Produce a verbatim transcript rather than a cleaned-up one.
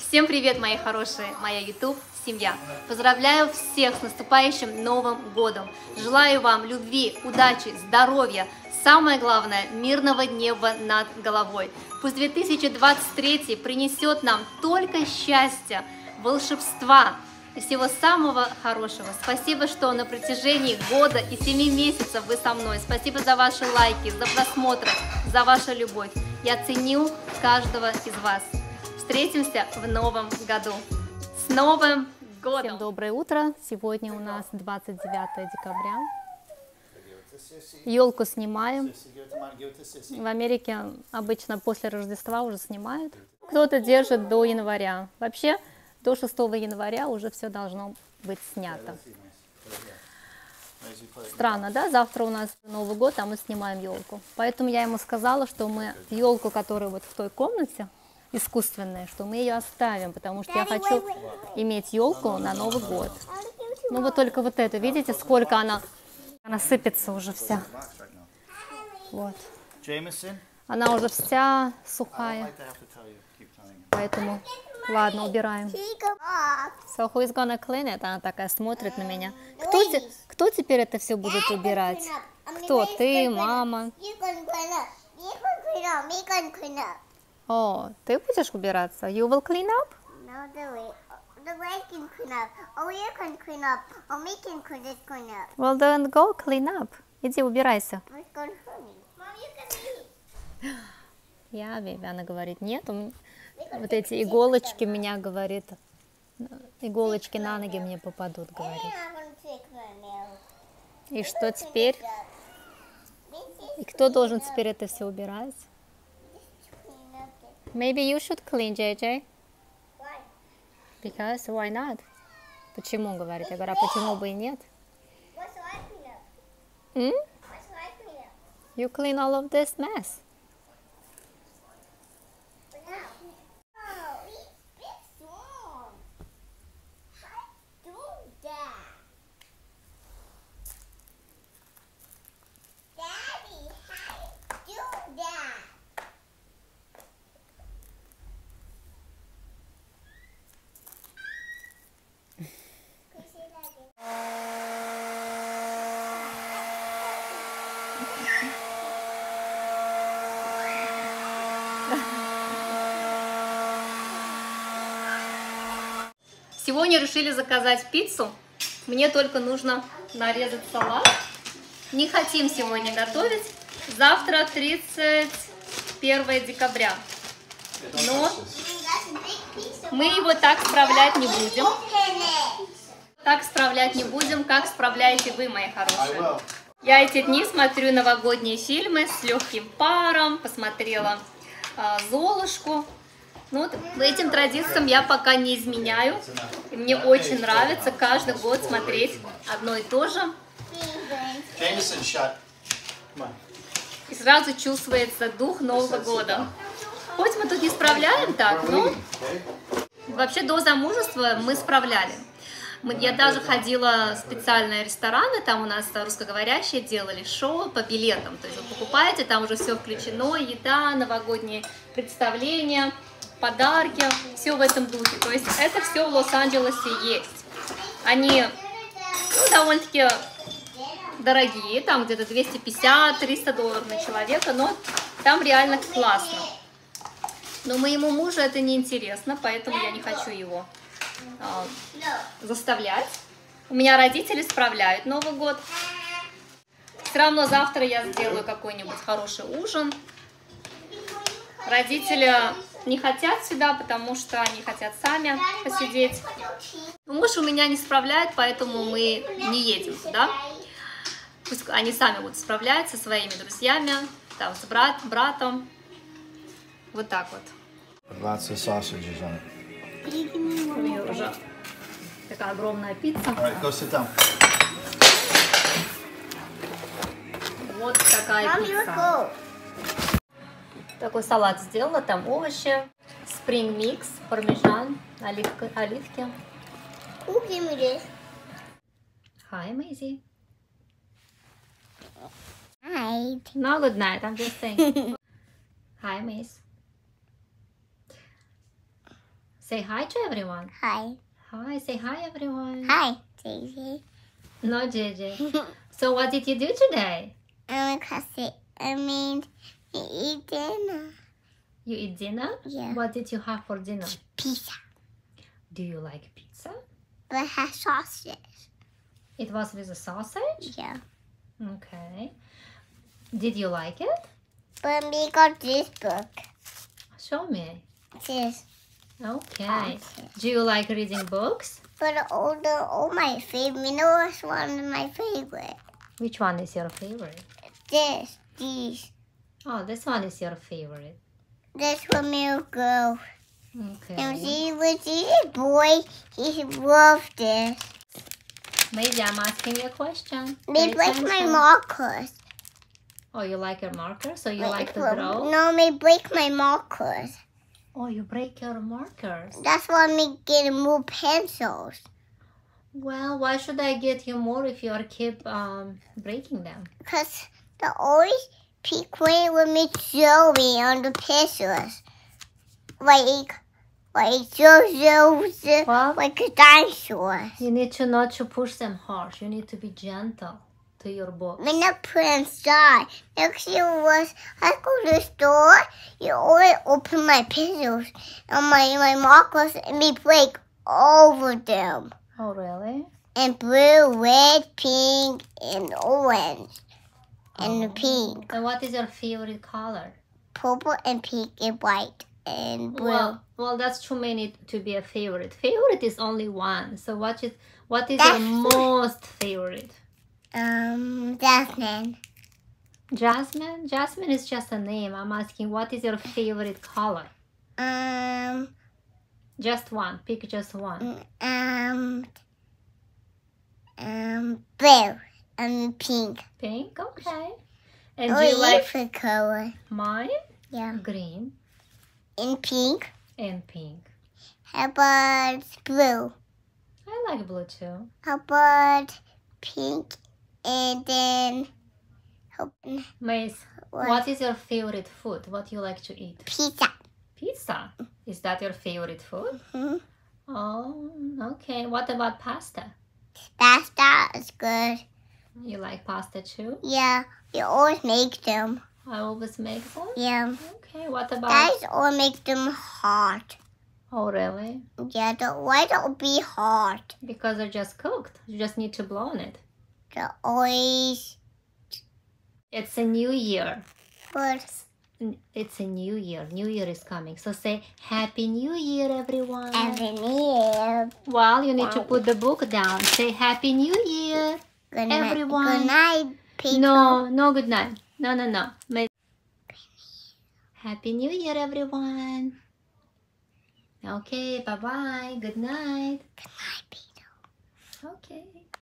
Всем привет, мои хорошие, моя YouTube семья. Поздравляю всех с наступающим Новым годом. Желаю вам любви, удачи, здоровья. Самое главное, мирного неба над головой. Пусть две тысячи двадцать третий принесет нам только счастья, волшебства и всего самого хорошего. Спасибо, что на протяжении года и семи месяцев вы со мной. Спасибо за ваши лайки, за просмотры, за вашу любовь. Я ценю каждого из вас. Встретимся в новом году. С Новым годом! Всем доброе утро. Сегодня у нас двадцать девятое декабря. Елку снимаем. В Америке обычно после Рождества уже снимают. Кто-то держит до января. Вообще до шестого января уже все должно быть снято. Странно, да? Завтра у нас Новый год, а мы снимаем елку. Поэтому я ему сказала, что мы елку, которая вот в той комнате, искусственная, что мы ее оставим, потому что я хочу иметь елку на Новый год. Ну вот только вот это, видите, сколько она, она сыпется уже вся. Вот. Она уже вся сухая. Поэтому, ладно, убираем. So who is gonna clean it? Она такая смотрит на меня. Кто, те, кто теперь это все будет убирать? Кто? Ты, мама? О, ты будешь убираться? You will clean up? No, the way. The way can clean up. Oh, you can clean up. Oh, me can clean it, clean up. Well, then go clean up. Иди убирайся. What's going on? Mom, you can eat. Я, Виви, она говорит, нет, у меня... вот эти иголочки меня, говорит, иголочки на ноги мне попадут, говорит. И что теперь? И кто должен теперь это все убирать? Maybe you should clean, джей джей. Why? Because why not? Почему, говорит. Я говорю, а почему бы и нет? What should I clean up? М? What should I clean up? You clean all of this mess. But now. Oh, it's this one. How do that? Daddy, how do that? Can you say that again? Сегодня решили заказать пиццу. Мне только нужно нарезать салат. Не хотим сегодня готовить. Завтра тридцать первое декабря. Но мы его так справлять не будем. Так справлять не будем, как справляете вы, мои хорошие. Я эти дни смотрю новогодние фильмы с легким паром. Посмотрела э, Золушку. Ну, вот этим традициям я пока не изменяю. И мне очень нравится каждый год смотреть одно и то же. И сразу чувствуется дух Нового года. Хоть мы тут не справляем так, но вообще до замужества мы справляли. Мы, я даже ходила в специальные рестораны, там у нас русскоговорящие делали шоу по билетам. То есть вы покупаете, там уже все включено, еда, новогодние представления, подарки, все в этом духе. То есть это все в Лос-Анджелесе есть. Они ну, довольно-таки дорогие, там где-то двести пятьдесят — триста долларов на человека, но там реально классно. Но моему мужу это не интересно, поэтому я не хочу его а, заставлять. У меня родители справляют Новый год. Все равно завтра я сделаю какой-нибудь хороший ужин. Родители не хотят сюда, потому что они хотят сами посидеть. Муж у меня не справляет, поэтому мы не едем сюда. Пусть они сами будут справлять со своими друзьями, там, с брат, братом. Вот так вот. Lots of sausages on it. У меня уже такая огромная пицца. All right, go sit down. Вот такая Mom, you пицца. go. Такой салат сделала, там овощи, spring mix, пармезан, оливка, оливки. Who gave me this? Hi, Maisie. Hi. No, good night. I'm just saying. Hi, Miss. Say hi to everyone. Hi. Hi, say hi everyone. Hi, Daisy. No, J J. So what did you do today? I'm gonna say, I mean, we eat dinner. You eat dinner? Yeah. What did you have for dinner? Pizza. Do you like pizza? But it has sausage. It was with a sausage? Yeah. Okay. Did you like it? But we got this book. Show me. This. Okay. Do you like reading books? But all the all my favorite. You know what's one of my favorite? Which one is your favorite? This. These. Oh, this one is your favorite. This one will go. Okay. And see, with this boy, he loved this. Maybe I'm asking you a question. They Pay break my attention. markers. Oh, you like your marker? So you Like, like to well, draw? No, they break my markers. Oh, you break your markers. That's why me getting more pencils. Well, why should I get you more if you are keep um breaking them? Because the always pick way with me Joey on the pencils. Like, like Jojo, Well, like a dinosaur. you need to not to push them harsh. You need to be gentle to your books. When the prince died, next year was I go to the store, you always open my pencils and my, my markers and me break over them. Oh, really? And blue, red, pink, and orange. And Oh. pink. And what is your favorite color? Purple and pink and white and blue. Well, well, that's too many to be a favorite. Favorite is only one. So what is what is That's- your most favorite? Um, Jasmine. Jasmine? Jasmine is just a name. I'm asking what is your favorite color? Um, Just one. Pick just one. um, um, blue and pink. Pink? Okay. And Oh, do you like different color. mine? Yeah. Green In pink. and pink. How about blue? I like blue too. How about pink? And then, how, Mace, what? what is your favorite food? What you like to eat? Pizza. Pizza. Is that your favorite food? Hmm. Oh, okay. What about pasta? Pasta is good. You like pasta too? Yeah, you always make them. I always make them. Yeah. Okay. What about? Guys always make them hot. Oh, really? Yeah, the why don't be hot? Because they're just cooked. You just need to blow on it. The always It's a new year. put It's a new year. New year is coming. So say Happy New Year, everyone. every year. Well, you need to Wow. put the book down. Say Happy New Year. Good night. Everyone. Good night, people. No, no good night. No, no, no. Ma- Happy New Year, everyone. Okay, bye-bye. Good night. Good night, people. Okay.